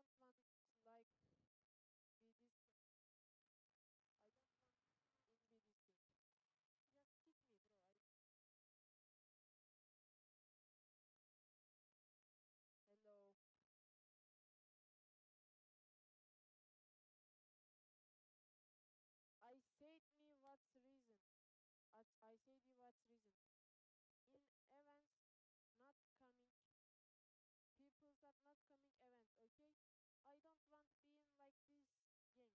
don't want like be this. I don't want in be this thing. Just kick me, bro. Hello. I said me what's reason. I said you what's reason. In events, not coming. Peoples are not coming events. Okay. I don't want being like this gang.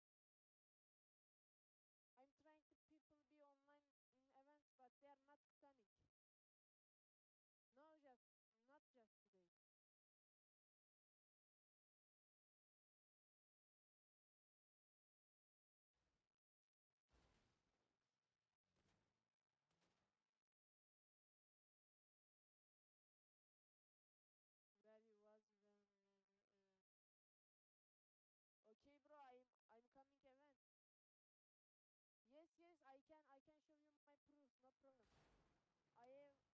I'm trying to people be online in events, but they are not coming. No, just not just today. Where you was when? Okay, bro. I'm coming event. Yes, yes. I can show you my proof. No problem. I have